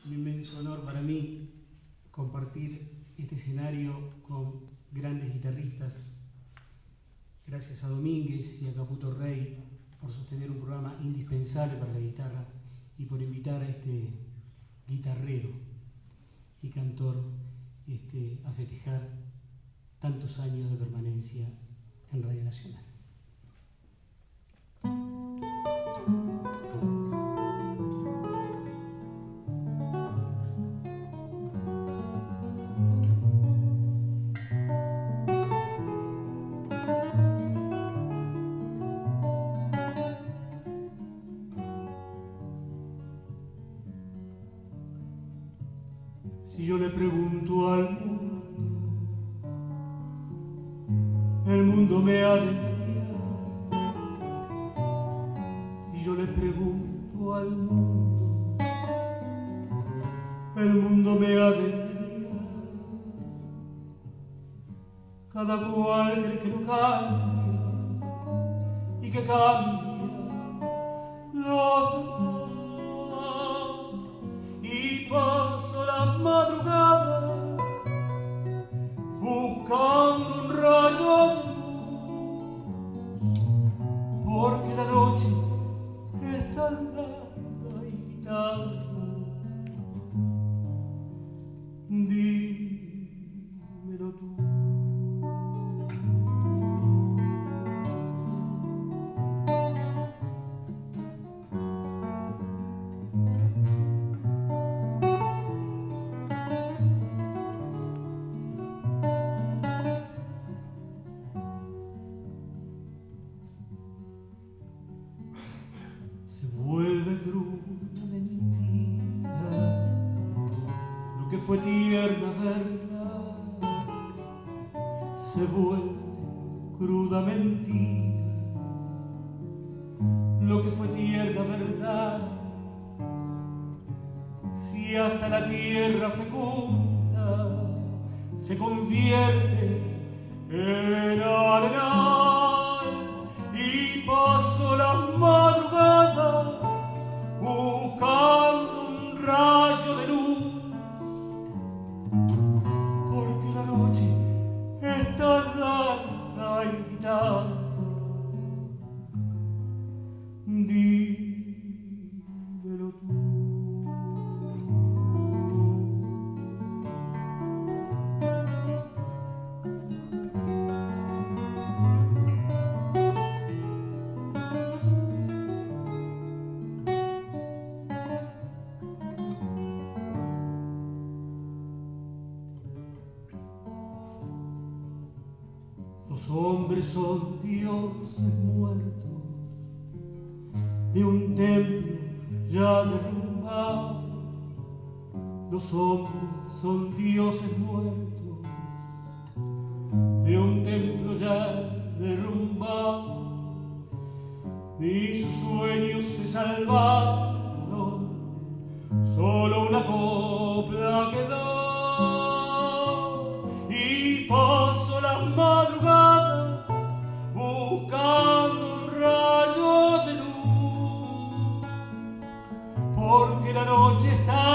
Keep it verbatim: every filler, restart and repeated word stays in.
un inmenso honor para mí compartir este escenario con grandes guitarristas. Gracias a Domínguez y a Caputo Rey por sostener un programa indispensable para la guitarra y por invitar a este guitarrero y cantor este, a festejar tantos años de permanencia en Radio Nacional. Si yo le pregunto al mundo, el mundo me ha de criar. Si yo le pregunto al mundo, el mundo me ha de criar. Cada cual cree que lo cambia y que cambia los demás. Y paso la madrugada buscando un rayo de luz, porque la noche es tan larga y vital. Dímelo tú. Fue tierna verdad, se vuelve cruda mentira. Lo que fue tierna verdad, si hasta la tierra fecunda se convierte en arenal. Y paso la madrugada buscando un rayo de luz, dímelo tú. Los hombres son dioses muertos de un templo ya derrumbado. Los hombres son dioses muertos de un templo ya derrumbado. Ni sus sueños se salvaron, solo una copla quedó. Y paso las madrugadas buscando un rayo de luz, porque la noche está